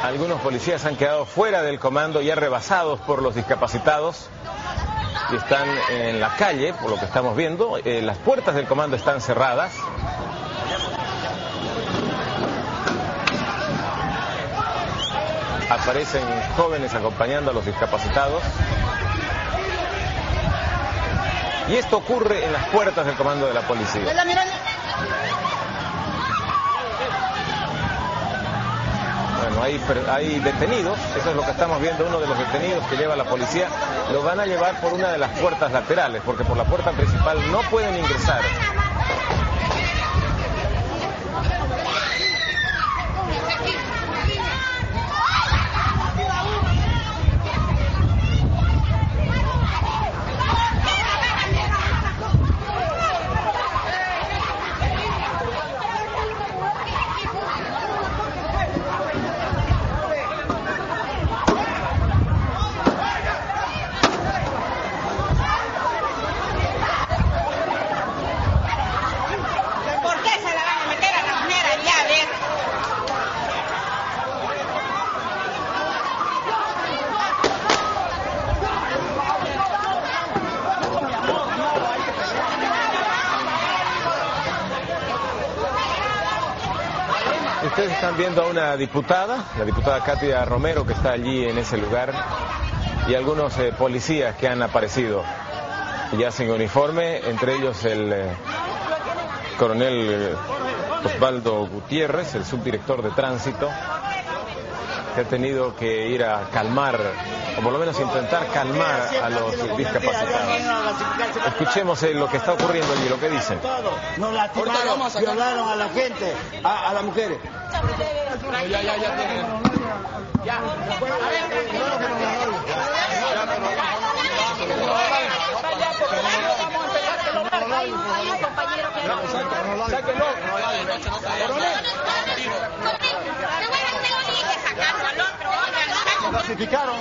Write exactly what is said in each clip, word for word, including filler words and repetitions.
Algunos policías han quedado fuera del comando, ya rebasados por los discapacitados, y están en la calle, por lo que estamos viendo. Eh, las puertas del comando están cerradas. Aparecen jóvenes acompañando a los discapacitados. Y esto ocurre en las puertas del comando de la policía. Bueno, hay, hay detenidos, eso es lo que estamos viendo, uno de los detenidos que lleva la policía, lo van a llevar por una de las puertas laterales, porque por la puerta principal no pueden ingresar. Ustedes están viendo a una diputada, la diputada Katia Romero, que está allí en ese lugar, y algunos eh, policías que han aparecido ya sin uniforme, entre ellos el eh, coronel eh, Osvaldo Gutiérrez, el subdirector de tránsito, que ha tenido que ir a calmar, o por lo menos intentar calmar a los discapacitados. Escuchemos eh, lo que está ocurriendo allí, lo que dicen. Nos lastimaron, violaron a la gente, a, a las mujeres. Ya, ya, ya tienen. Ya. Sáquenlo. Clasificaron.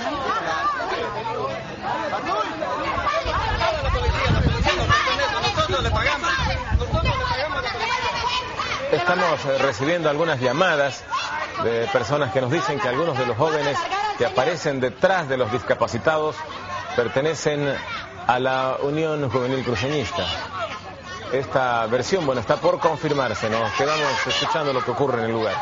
Estamos recibiendo algunas llamadas de personas que nos dicen que algunos de los jóvenes que aparecen detrás de los discapacitados pertenecen a la Unión Juvenil Cruceñista. Esta versión, bueno, está por confirmarse. Nos quedamos escuchando lo que ocurre en el lugar.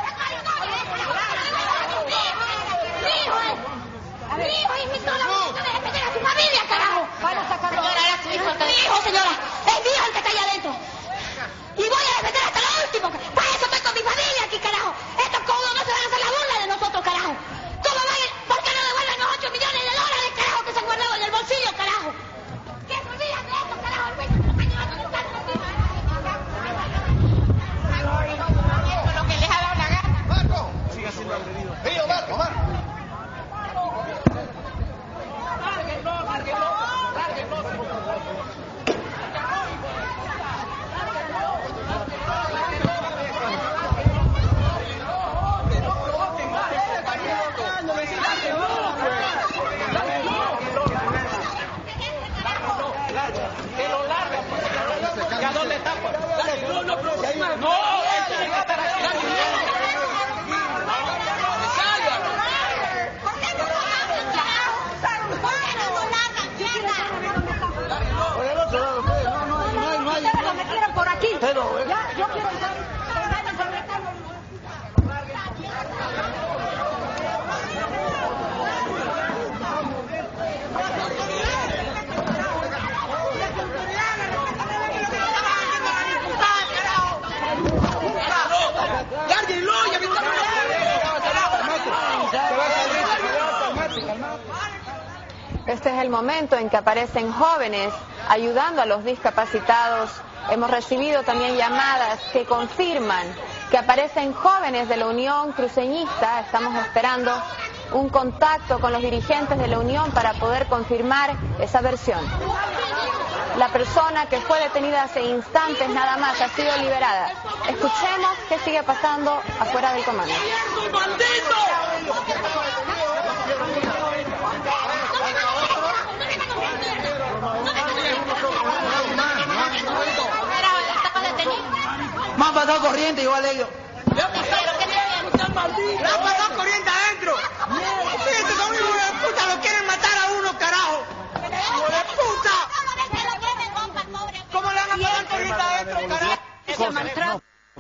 Este es el momento en que aparecen jóvenes ayudando a los discapacitados. Hemos recibido también llamadas que confirman que aparecen jóvenes de la Unión Cruceñista. Estamos esperando un contacto con los dirigentes de la Unión para poder confirmar esa versión. La persona que fue detenida hace instantes nada más ha sido liberada. Escuchemos qué sigue pasando afuera del comando. Me han pasado corriente igual ellos. Me han pasado corriente adentro.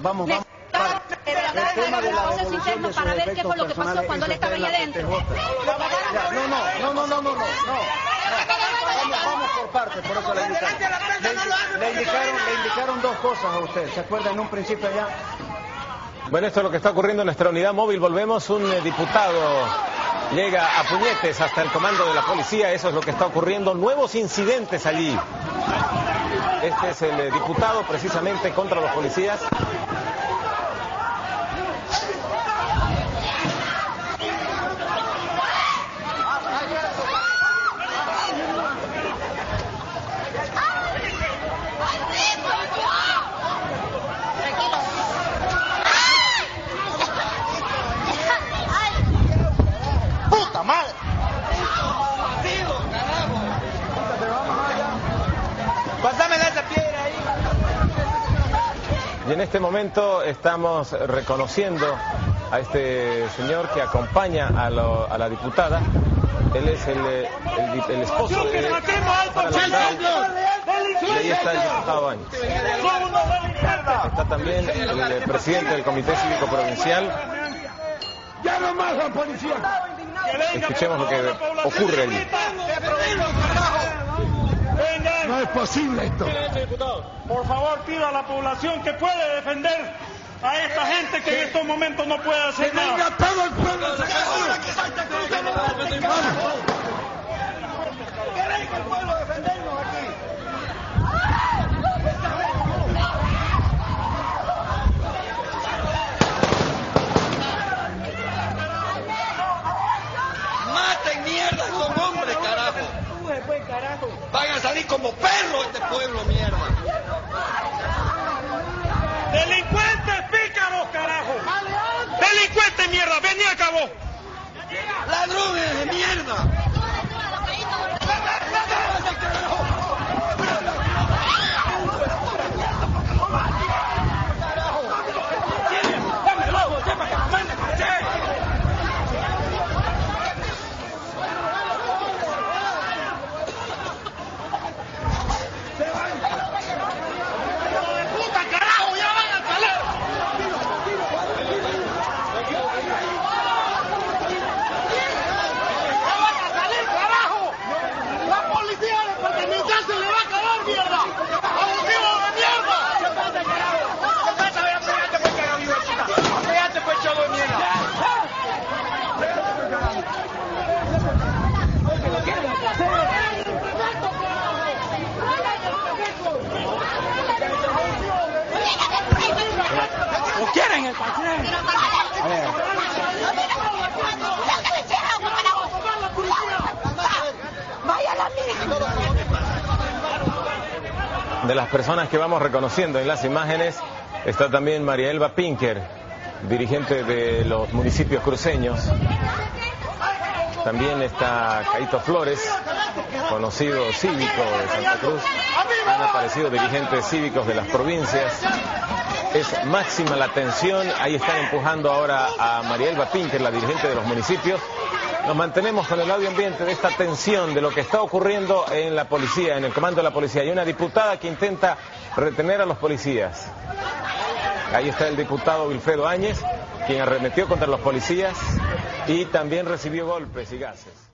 Vamos, vamos. De verdad, hagamos los negocios internos para ver qué fue lo que pasó cuando él estaba ahí adentro. No, no, no, no, no, no, no. Vamos, vamos por partes, por eso le indicaron. Le, le indicaron. Le indicaron dos cosas a usted, ¿se acuerda en un principio allá? Bueno, esto es lo que está ocurriendo en nuestra unidad móvil. Volvemos, un eh, diputado llega a puñetes hasta el comando de la policía. Eso es lo que está ocurriendo. Nuevos incidentes allí. Este es el eh, diputado precisamente contra los policías. Y en este momento estamos reconociendo a este señor que acompaña a, lo, a la diputada. Él es el, el, el esposo de y ahí está el diputado Áñez. Está también el presidente del Comité Cívico Provincial. Escuchemos lo que ocurre allí. No es posible esto. Por favor, pido a la población que puede defender a esta gente que en estos momentos no puede hacer nada. Venga todo el pueblo. ¿Queréis que el pueblo defendernos aquí? Maten mierda a estos hombres, carajo. Van a salir como perros este pueblo, mierda. Delincuentes pícaros, carajo. Delincuentes, mierda. Vení, acabó. Ladrones de mierda. ¿O quieren el patrón? De las personas que vamos reconociendo en las imágenes está también María Elba Pinker, dirigente de los municipios cruceños. También está Caito Flores, conocido cívico de Santa Cruz. Han aparecido dirigentes cívicos de las provincias. Es máxima la tensión. Ahí están empujando ahora a María Elba Pinker, la dirigente de los municipios. Nos mantenemos con el audio ambiente de esta tensión, de lo que está ocurriendo en la policía, en el comando de la policía. Hay una diputada que intenta retener a los policías. Ahí está el diputado Wilfredo Áñez, quien arremetió contra los policías y también recibió golpes y gases.